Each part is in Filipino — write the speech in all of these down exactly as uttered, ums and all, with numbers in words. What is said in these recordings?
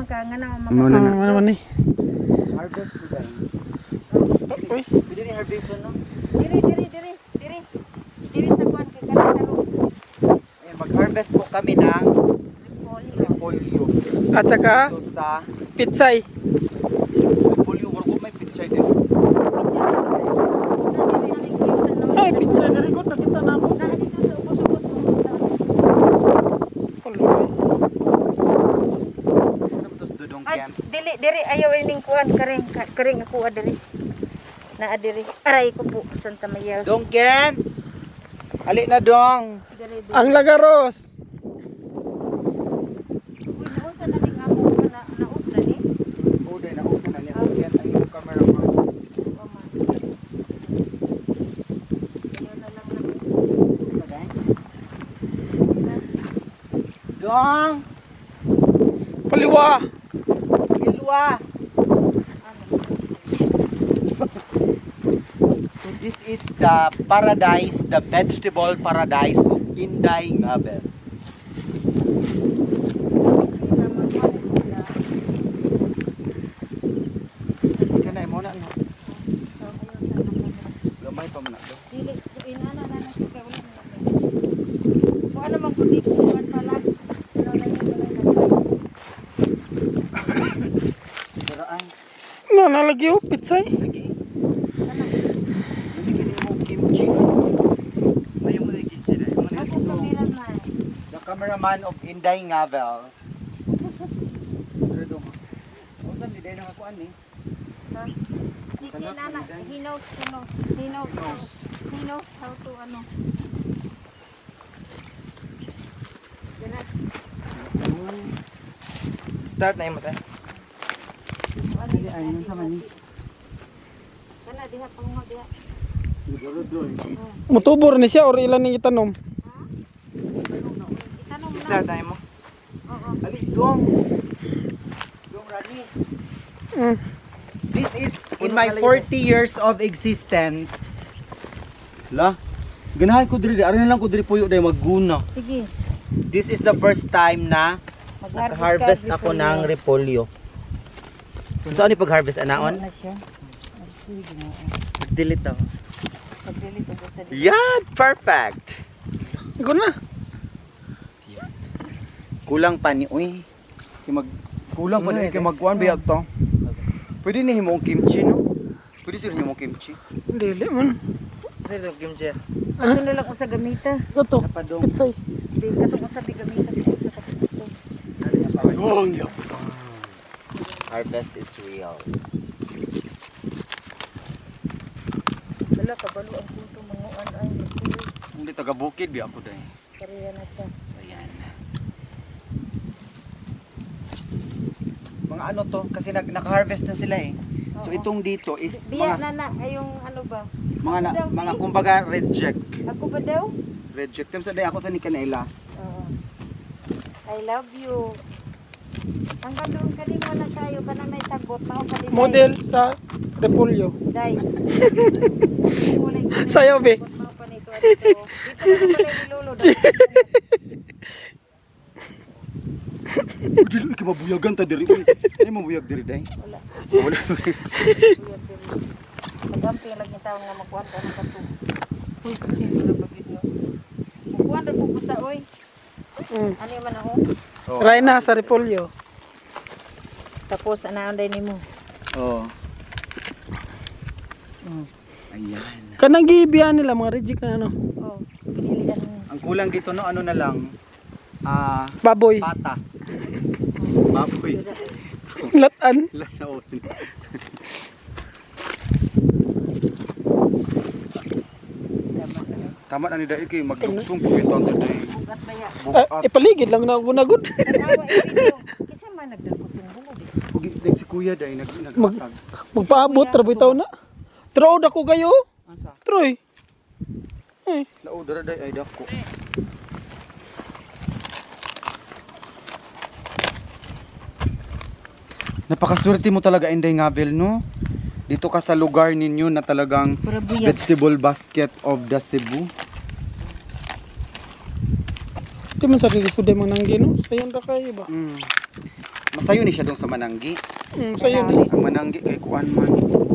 Kangen na Ano na Ano naman eh. Harvest ko dahil. Uy. Pwede ni harvest no? Diri, diri, diri, diri. Diri sa kuwan kay kanang Ayan, mag-harvest po kami ng polio. repolyo. At saka Ito sa pitsay. repolyo. Wala ko may picture din. Ay, pitsay na rin ko. Nakita na ako. Ano ba ito dudong Ay, yan? dili, diri ayaw ining kuan karing karing ako adiri. Na adiri. Aray ko po Santa Maria. Dongken! Ali na dong! Diri, diri. Ang lagaros. Uy, naunsa na ning ako na naunsa ni. Oo, dahil naupo na niya. Yan ang iyong cameraman. Dong! Paliwa. Ilwa! So this is the paradise, the vegetable paradise of Inday Ngabel. Kanay mo na no? Gamay pa mo na to. Dili, inana na na siya ulit na. Kung ano man kundi kuan palas. Ano na yun Daraan. No, nalagi oh, pitsay. Lagi. Lagi mo kimchi. Ayaw mo na yung kimchi na. Ako kamera na. The cameraman of Inday Ngabel. Pero dong. O saan di na ako ani? Ha? Si Kinana, he knows, he knows, he knows, how, he knows how to ano. Ganat. Start na yung mata. Ano Ay, ayun sa mani. Kana diha panguha diha. Mutubor ni siya or ilan ning itanom? Itanong mo na. Start na mo. Oo. Ali dong. Dong Rani. Mm. This is in my forty years of existence. La. Ganahan ko diri, ari na lang ko diri puyo day magguna. Sige. This is the first time na nag-harvest ka, ako ng repolyo. Kung saan ni pag-harvest anaon? Ano na siya? Sige mo. Delete ako. Pagdili ko sa dito. Yan, perfect. Ikaw na. Kulang pa ni uy. Kay mag kulang pa ni kay magkuan biag to. Pwede ni himong kimchi no? Pwede sila himong kimchi. Dili man. Pwede yung kimchi. Ano na lang ko sa gamita? Ito, Napadong. pitsay. Di katong sa gamita ko sa kapito. Oh, yeah. Harvest is real. Dala kabalo ang punto manguan ay magtuloy. Hindi taga bukid bi ako dai. Kariya na ta. Ayan. Mga ano to kasi nag naka-harvest na sila eh. So Oo. itong dito is Biya mga na na ay yung ano ba? mga na, Daw, mga eh. kumbaga reject. Ako ba daw? Reject. Tim sa day ako sa ni kanay last. Oo. I love you. Hanggang doon kali mo na tayo ka na may sagot mao kali. Model sa repolyo. Dai. Sayo, be. Mao pa nito dito. Dito na pala ni Lolo. Dili ka mabuyagan ta diri. Ay mabuyag diri day. Wala. Wala. Magampi lang yung tao nga magkuhan ka ng kato. Uy, kasi wala bagit no. Magkuhan rin po sa oy. Mm. Ano yung man ako? Oh. Try na sa repolyo. Tapos, anaan din mo. Oh. Mm. Ayan. Kanang gibiyan nila mga reject na ano. Oh, pinilihan mo. Ang kulang dito no ano na lang ah Baboy. pata. Baboy. Latan. Lataon. Tama na ni dai kay magdugsong po ito ang dai. Bugat ba ya? Ah, ipaligid lang na gunagod. Tanawa yung video. Kasi man nagdalkot yung bungod eh. Ugi dai si kuya dai nag Mag- naghatag. Magpaabot ra bitaw na. Troy ako kayo. Asa? Troy. Ay, Naudara dai ay dako. Napakaswerte mo talaga Inday Ngabel no. Dito ka sa lugar ninyo na talagang Pura buyag. vegetable basket of the Cebu. di man sa rilisude man nang gino. Sayon ra kayo ba? Mm. Masayo ni siya dong sa Mananggi. Mm, sa'yo ni. Ang Mananggi kay kuan man.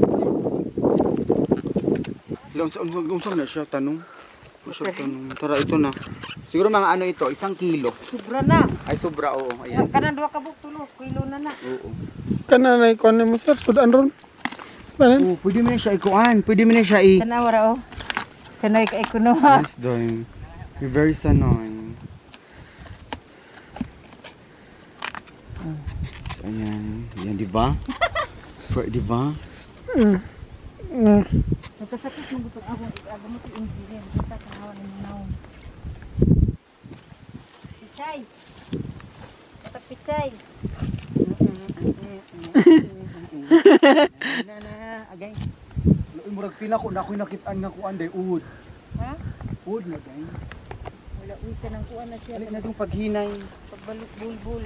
Unsa unsa unsa na siya tanong? Unsa tanong? Tara ito na. Siguro mga ano ito, isang kilo. Sobra na. Ay sobra oo, ayan. Kanan duha ka buk tulo, kilo na na. Oo. Kana na ikuan mo sir, sudan ron. Banan? Oh, pwede mo na siya ikuan. Pwede mo na siya i Kana wara oh. Sanoy ka ikuno ha. Yes, darling. You're very sanoy. Ayan. Ayan, di ba? For, di ba? Mm. Mm. Natasakit mo gusto ako, ako mo ti engineer, kita sa hawan ni naon. Pichay. Kata pichay. Na na, agay. Loy murag pila ko na ako'y nakitaan nga kuan day uod. Ha? Uod na gay. Wala uy ka nang kuan na siya. Dali na dong paghinay. Pagbalik bulbul.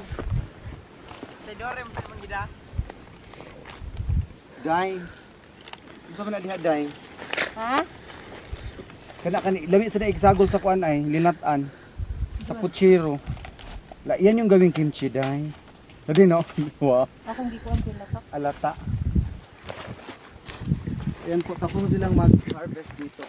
Day. Unsa man na diha day? Ha? Kana kani lami sa eksagol sa kuan ay linatan sa puchiro. La yan yung gawing kimchi day. Dali no. Wow. Akong gikuan sila ka. Alata. Ayan po, tapos silang mag-harvest dito.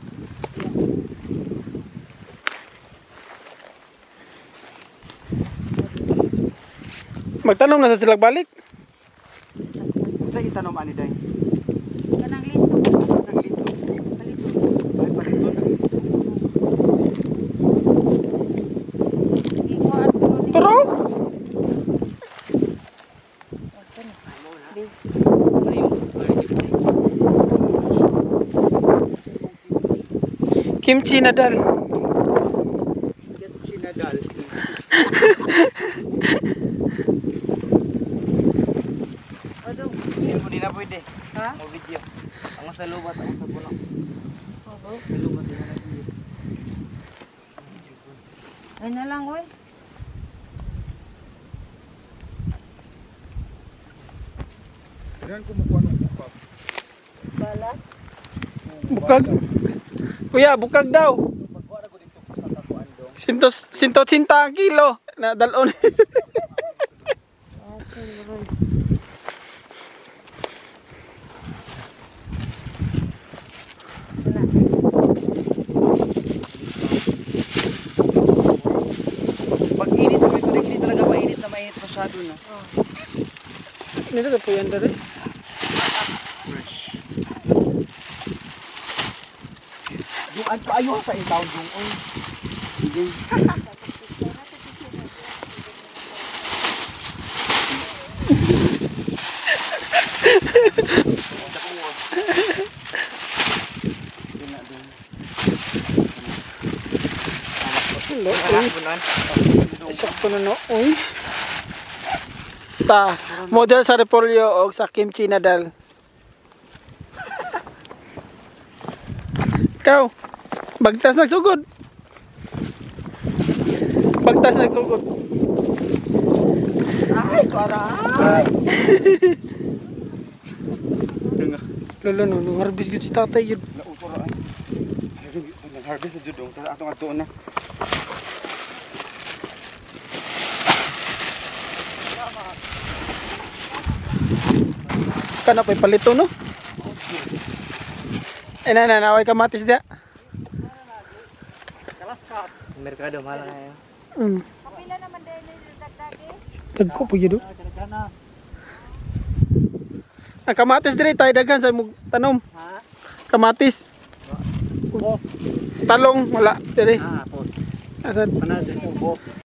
Magtanong na sa sila balik. Sa itanom ani day. Kanang listo. Asa sa liso? Ay palito na liso. Gikuan ko ni. Turo. Kimchi na dal. Kimchi na dal. Odo. Hindi mo din na pwede. Ha? Mo video. Ang sa lubat, ang sa puno. Oo. Sa lubat din na video. Ay na lang oy. Yan kumukuha ng bukag. Balat. Bukag. Kuya, bukag daw. Pagkuha na ko dito sa takuan dong. Sintos, sinto sinta ang kilo. Na dalon. Okay, Roy. Wala. Pag init sa ito, hindi talaga mainit na mainit masyado na. Oh. Nito na po yan dali. Fresh. Yung ano pa ayaw sa itaw yung oy. Sige. Hello. Sakto na no. Uy. Ta, model sa repolyo o sa kimchi na dal. Ikaw, bagtas nagsugod. Bagtas nagsugod. Ay, karay. Lolo no, nung harvest yun si tatay yun. Nautoro ay. Nag-harvest sa judong. Tara atong ato na. Kana pa'y palito no? Eh na na, naway kamatis dia. Merkado mahal ngayon. Mm. Kapila naman dahil nilagdagi. Dagko po yun. Ang kamatis dire tayo daghan sa mug tanom. Ha? Kamatis. Boss. Talong wala dire. Ah, po. Asad. Panalo sa boss.